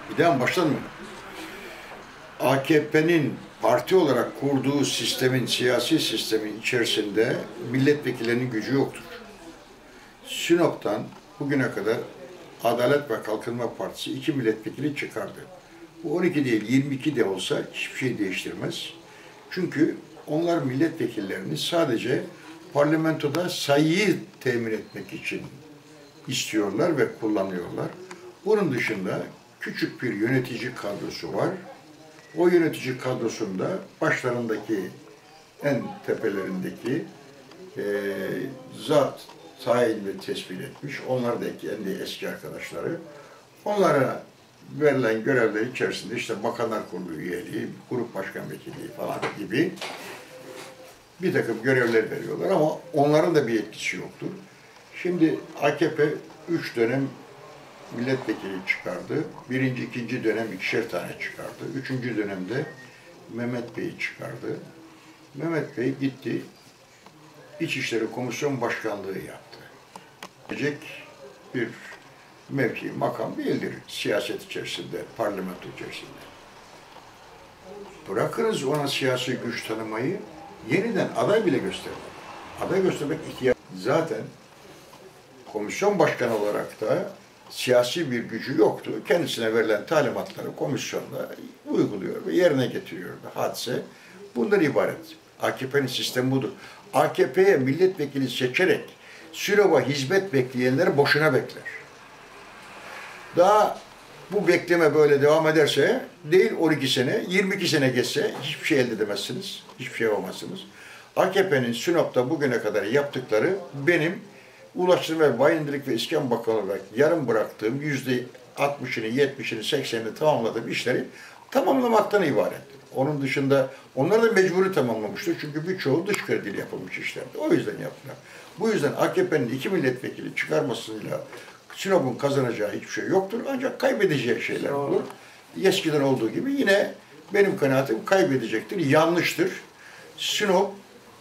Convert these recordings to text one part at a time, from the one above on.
Bir daha başlanmıyor. AKP'nin parti olarak kurduğu sistemin, siyasi sistemin içerisinde milletvekillerinin gücü yoktur. Sinop'tan bugüne kadar Adalet ve Kalkınma Partisi 2 milletvekili çıkardı. Bu 12 değil, 22 de olsa hiçbir şey değiştirmez. Çünkü onlar milletvekillerini sadece parlamentoda sayıyı temin etmek için istiyorlar ve kullanıyorlar. Bunun dışında küçük bir yönetici kadrosu var. O yönetici kadrosunda başlarındaki en tepelerindeki zat tayinli tespit etmiş. Onlar da kendi eski arkadaşları. Onlara verilen görevler içerisinde işte Bakanlar Kurulu üyeliği, grup başkan vekilliği falan gibi bir takım görevler veriyorlar ama onların da bir etkisi yoktur. Şimdi AKP 3 dönem milletvekili çıkardı. Birinci, ikinci dönem 2'şer tane çıkardı. Üçüncü dönemde Mehmet Bey'i çıkardı. Mehmet Bey gitti, İçişleri Komisyon Başkanlığı yaptı. Gelecek bir mevki, makam değildir siyaset içerisinde, parlamento içerisinde. Bırakırız ona siyasi güç tanımayı, yeniden aday bile göstermek. Aday göstermek ihtiyaç. Zaten komisyon başkanı olarak da siyasi bir gücü yoktu. Kendisine verilen talimatları komisyonda uyguluyor ve yerine getiriyor. Hadise bundan ibaret. AKP'nin sistemi budur. AKP'ye milletvekili seçerek Sinop'a hizmet bekleyenler boşuna bekler. Daha bu bekleme böyle devam ederse, değil 12 sene, 22 sene geçse hiçbir şey elde edemezsiniz, hiçbir şey yapamazsınız. AKP'nin Sinop'ta bugüne kadar yaptıkları benim Ulaştırma ve Bayındırlık ve İskan Bakanı olarak yarım bıraktığım %60'ını, 70'ini, 80'ini tamamladığım işleri tamamlamaktan ibarettir. Onun dışında onlar da mecburi tamamlamıştır. Çünkü birçoğu dış krediyle yapılmış işlerdi. O yüzden yaptılar. Bu yüzden AKP'nin 2 milletvekili çıkarmasıyla Sinop'un kazanacağı hiçbir şey yoktur. Ancak kaybedeceği şeyler olur. Eskiden olduğu gibi yine benim kanaatim kaybedecektir. Yanlıştır. Sinop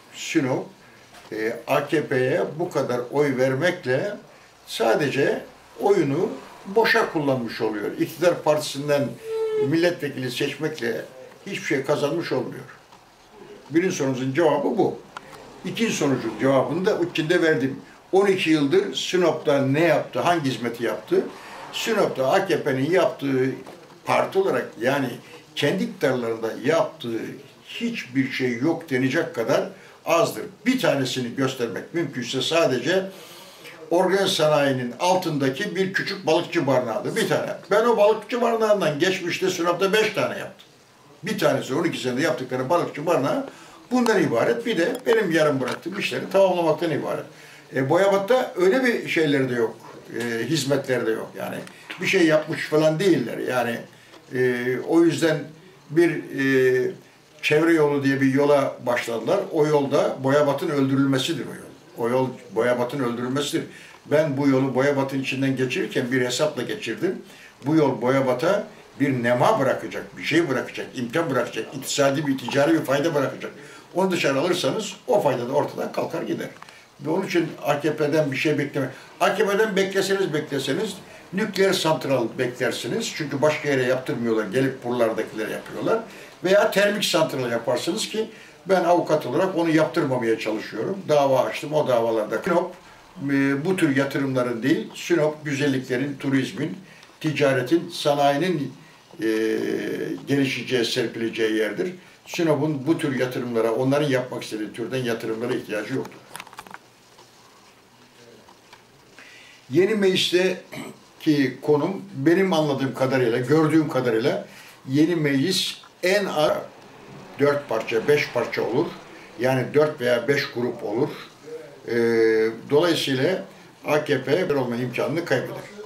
AKP'ye bu kadar oy vermekle sadece oyunu boşa kullanmış oluyor. İktidar partisinden milletvekili seçmekle hiçbir şey kazanmış olmuyor. Birinci sorunuzun cevabı bu. İkinci sorunun cevabını da içinde verdim. 12 yıldır Sinop'ta ne yaptı, hangi hizmeti yaptı? Sinop'ta AKP'nin yaptığı parti olarak yani kendi iktidarlarında yaptığı hiçbir şey yok denecek kadar azdır. Bir tanesini göstermek mümkünse sadece organize sanayinin altındaki bir küçük balıkçı barınağıdır. Bir tane. Ben o balıkçı barınağından geçmişte Sinop'ta 5 tane yaptım. Bir tanesi 12 senede yaptıkları balıkçı barınağı bundan ibaret. Bir de benim yarım bıraktığım işleri tamamlamaktan ibaret. Boyabat'ta öyle bir şeyleri de yok. Hizmetleri de yok. Yani bir şey yapmış falan değiller. Yani o yüzden bir çevre yolu diye bir yola başladılar. O yolda Boyabat'ın öldürülmesidir o yol. O yol Boyabat'ın öldürülmesidir. Ben bu yolu Boyabat'ın içinden geçirirken bir hesapla geçirdim. Bu yol Boyabat'a bir nema bırakacak, bir şey bırakacak, imkan bırakacak, iktisadi bir ticari bir fayda bırakacak. Onu dışarı alırsanız o fayda da ortadan kalkar gider. Ve onun için AKP'den bir şey beklemek. AKP'den bekleseniz nükleer santral beklersiniz. Çünkü başka yere yaptırmıyorlar. Gelip buralardakilere yapıyorlar. Veya termik santral yaparsınız ki ben avukat olarak onu yaptırmamaya çalışıyorum. Dava açtım. O davalarda Sinop bu tür yatırımların değil, Sinop güzelliklerin, turizmin, ticaretin, sanayinin gelişeceği, serpileceği yerdir. Sinop'un bu tür yatırımlara, onların yapmak istediği türden yatırımlara ihtiyacı yoktur. Yeni meclisteki konum benim anladığım kadarıyla, gördüğüm kadarıyla yeni meclis en az 4 parça, 5 parça olur. Yani 4 veya 5 grup olur. Dolayısıyla AKP olma imkanını kaybeder.